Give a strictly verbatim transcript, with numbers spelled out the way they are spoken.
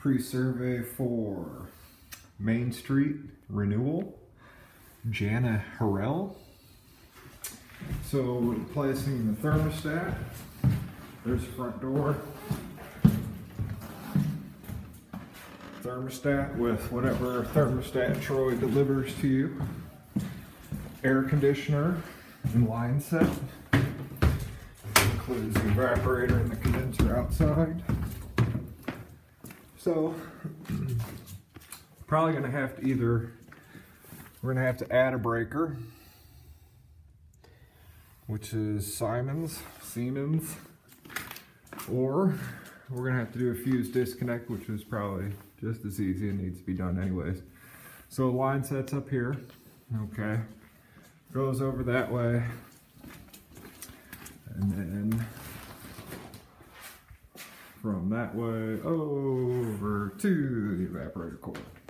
Pre-survey for Main Street Renewal, Jana, Harrell. So we're replacing the thermostat. There's the front door. Thermostat with whatever thermostat Troy delivers to you. Air conditioner and line set. Includes the evaporator and the condenser outside. So, probably going to have to either, we're going to have to add a breaker, which is Siemens, Siemens, or we're going to have to do a fuse disconnect, which is probably just as easy and needs to be done anyways. So line set's up here, okay, goes over that way, and then from that way over to the evaporator cord.